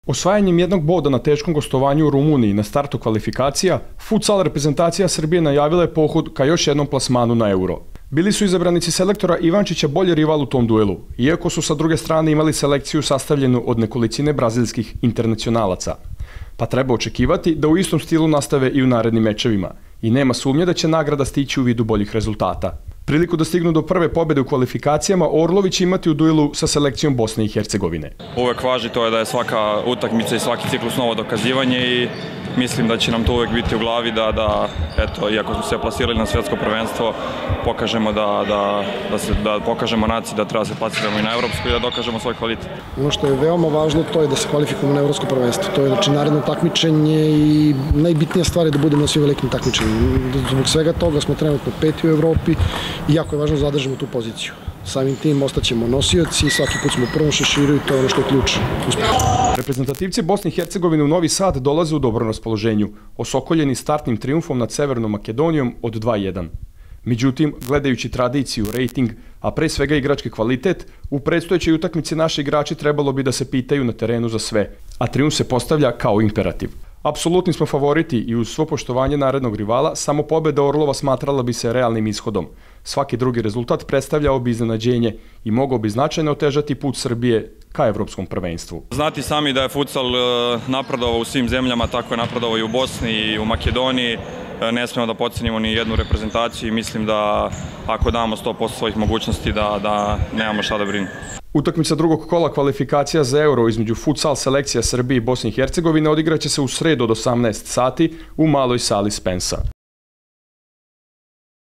Osvajanjem jednog boda na teškom gostovanju u Rumuniji na startu kvalifikacija, futsal reprezentacija Srbije najavila je pohod ka još jednom plasmanu na Euro. Bili su izabranici selektora Ivančića bolji rival u tom duelu, iako su sa druge strane imali selekciju sastavljenu od nekolicine brazilskih internacionalaca. Pa treba očekivati da u istom stilu nastave i u narednim mečevima i nema sumnje da će nagrada stići u vidu boljih rezultata. Priliku da stignu do prve pobjede u kvalifikacijama Orlović će imati u duelu sa selekcijom Bosne i Hercegovine. Uvek važi to je da je svaka utakmica i svaki ciklus novo dokazivanje i mislim da će nam to uvek biti u glavi da eto, iako smo se plasirali na svjetsko prvenstvo, pokažemo da pokažemo naciji da treba se plasiramo i na evropsko i da dokažemo svoj kvalitet. Ono što je veoma važno to je da se kvalifikujemo na evropsko prvenstvo. To je znači naredno takmičenje i najbitnija stvar je da budemo na svim velikim takmičenjima. Zbog svega toga smo trenutno peti u Evropi i jako je važno da zadržimo tu poziciju. Samim tim ostaćemo nosioci, svaki put smo u prvom šeširu i to je ono što je ključ uspjeha. Reprezentativci Bosne i Hercegovine u Novi Sad dolaze u dobrom raspoloženju, osokoljeni startnim trijumfom nad Severnom Makedonijom od 2:1. Međutim, gledajući tradiciju, rejting, a pre svega igrački kvalitet, u predstojećoj utakmici naši igrači trebalo bi da se pitaju na terenu za sve, a trijumf se postavlja kao imperativ. Apsolutni smo favoriti i uz svo poštovanje narednog rivala, samo pobjeda Orlova smatrala bi se realnim ishodom. Svaki drugi rezultat predstavljao bi iznenađenje i mogao bi značajno otežati put Srbije ka evropskom prvenstvu. Znati sami da je futsal napredovao u svim zemljama, tako je napredovao i u Bosni i u Makedoniji. Ne smemo da podcenimo ni jednu reprezentaciju i mislim da ako damo 100% svojih mogućnosti da nemamo šta da brinemo. Utakmica drugog kola kvalifikacija za Euro između futsal selekcija Srbije i Bosne i Hercegovine odigraće se u sredu od 18 sati u maloj sali Spensa.